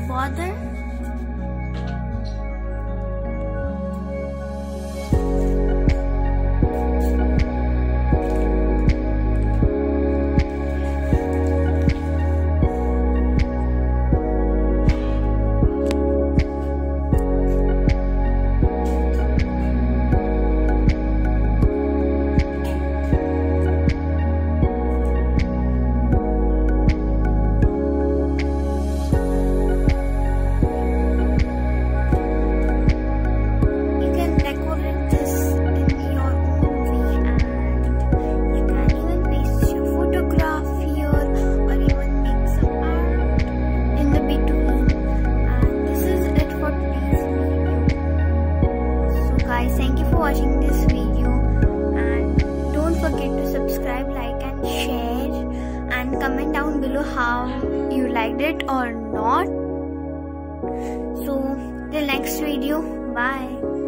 bother? Thank you for watching this video, and don't forget to subscribe, like and share, and comment down below how you liked it or not. So till next video, bye.